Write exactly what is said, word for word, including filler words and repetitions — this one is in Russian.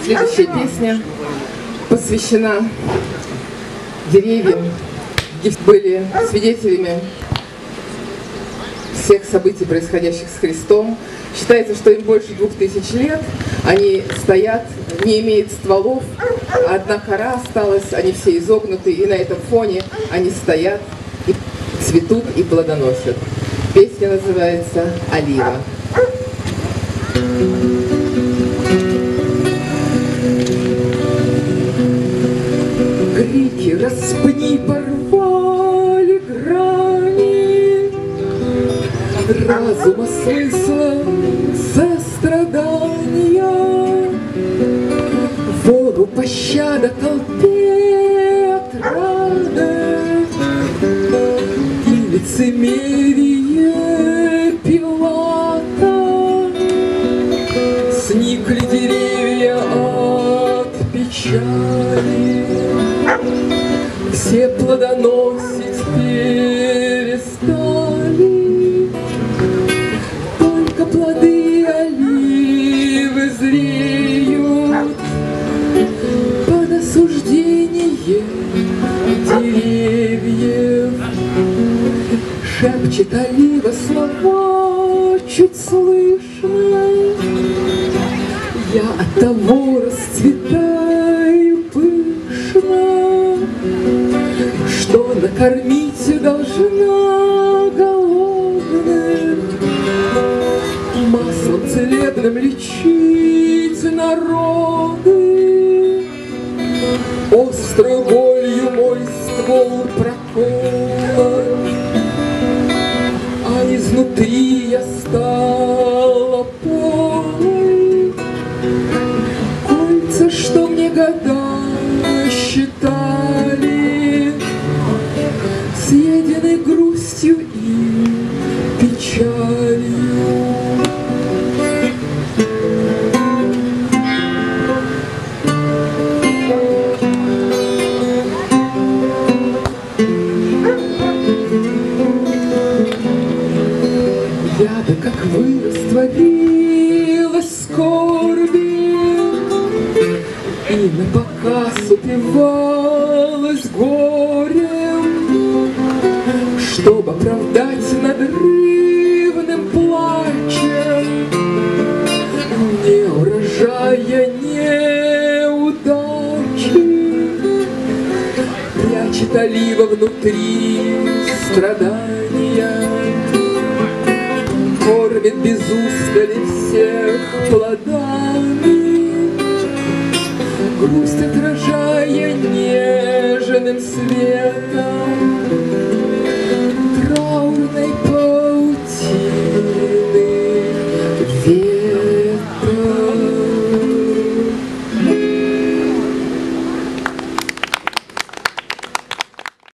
Следующая песня посвящена деревьям, где были свидетелями всех событий, происходящих с Христом. Считается, что им больше двух тысяч лет. Они стоят, не имеют стволов, одна кора осталась, они все изогнуты, и на этом фоне они стоят и цветут и плодоносят. Песня называется «Олива». Крики «Распни!» порвали грани разума, смысла, сострадания. Воду пощада толпе отрады и лицемерие Пилата. Сникли деревья от печали, все плодоносить перестали. Только плоды оливы зреют под осуждение деревьев. Шепчет олива слова чуть слышно: я от того расцветаю пышно, что накормить должна голодных, маслом целебным лечить народы. Острой болью мой ствол проколот, а изнутри я стала полой. Кольца, что мне года считали, съедены грустью и печалью. Я бы как вы растворилась в скорби и напоказ упивалась горем, чтоб оправдать надрывным плачем не урожая неудачи. Прячет олива внутри страдания, кормит без устали всех плодами, грусть отражая нежным светом